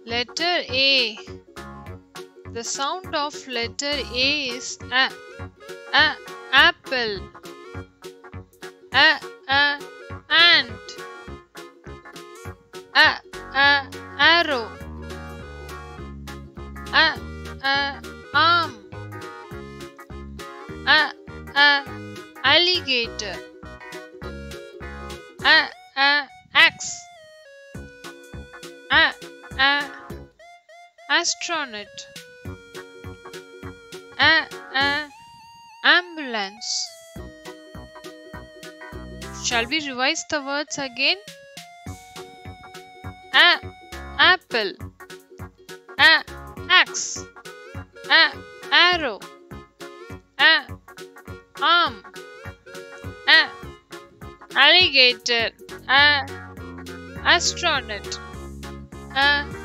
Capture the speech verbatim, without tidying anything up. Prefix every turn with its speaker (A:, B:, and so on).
A: Letter A. The sound of letter A is a. A. Apple. A. A. Ant. A. A. Arrow. A. A. Arm. A. A. Alligator. A. A. Axe. A. A. Astronaut. A. A. Ambulance. Shall we revise the words again? A. Apple. A. Axe. A. Arrow. A. Arm. A. Alligator. A. Astronaut. A.